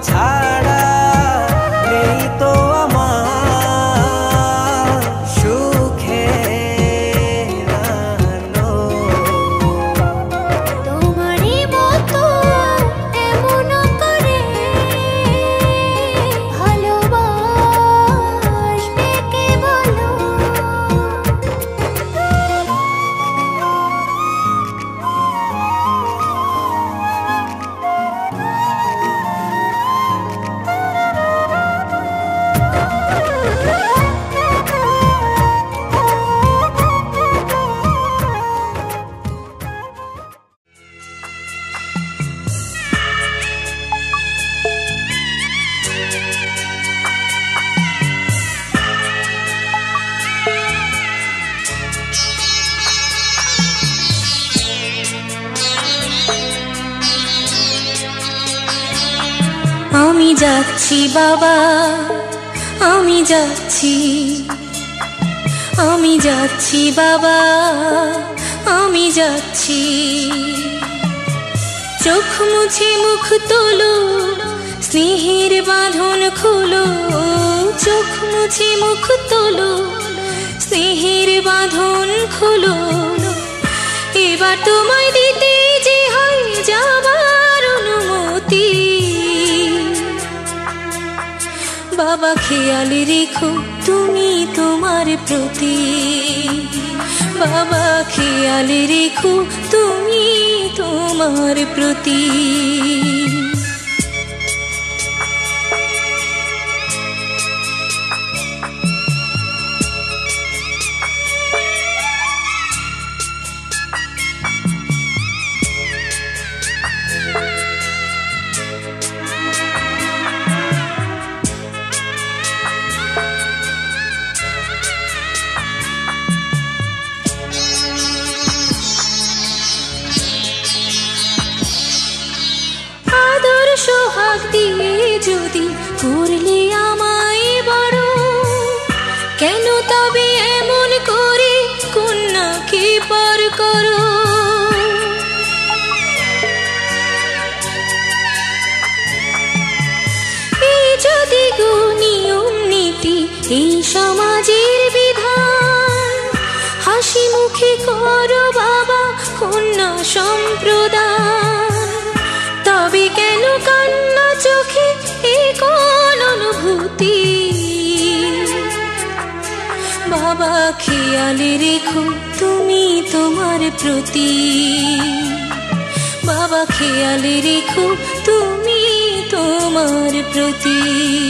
ছাড়া নেই তো আমার সুখে আলো। তোমারই মতো এমন করে ভালোবাসবে কে বলো? আমি যাচ্ছি বাবা, আমি যাচ্ছি, আমি যাচ্ছি বাবা, আমি যাচ্ছি। চোখ মুছে মুখ তোলো, স্নেহের বাঁধন খোলো। চোখ মুছে মুখ তোলো, স্নেহের বাঁধন খোলো। এবার তোমায় দিতে যে হয় যাবার অনুমতি। বাবা খেয়াল রেখো তুমি তোমার প্রতি। বাবা খেয়াল রেখো তুমি তোমার প্রতি। সোহাগ দিয়ে যদি করলে আমায় বড়, কেন তবে এমন করে কন্যাকে পর করো? এই যদি গো নিয়ম নীতি, এই সমাজের বিধান, হাসি মুখে করো বাবা কন্যা সম্প্রদান। তবে কেন কান্না চোখে এই কোন অনুভূতি? বাবা খেয়াল রেখো তুমি তোমার প্রতি। বাবা খেয়াল রেখো তুমি তোমার প্রতি।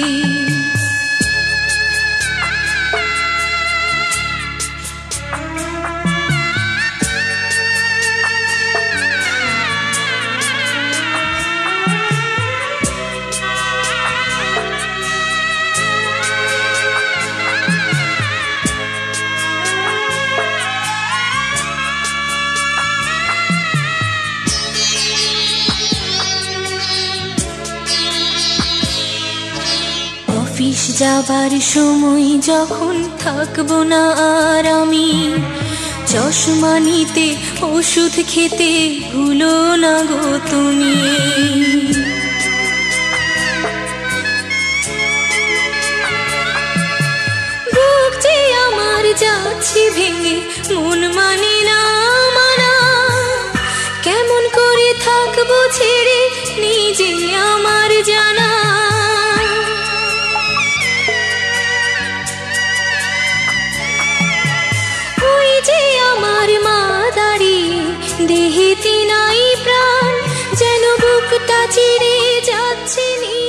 অফিস যাবার সময় যখন থাকবো না আর আমি, চশমা নিতে ওষুধ খেতে ভুলো না গো তুমি। বুক যে আমার যাচ্ছে ভেঙে, মন মানে না মানা। কেমন করে থাকবো ছেড়ে নিজে আমার জানা। আমার মা দাঁড়িয়ে দেহেতে নাই প্রাণ, যেন বুকটা চিরে যাচ্ছে।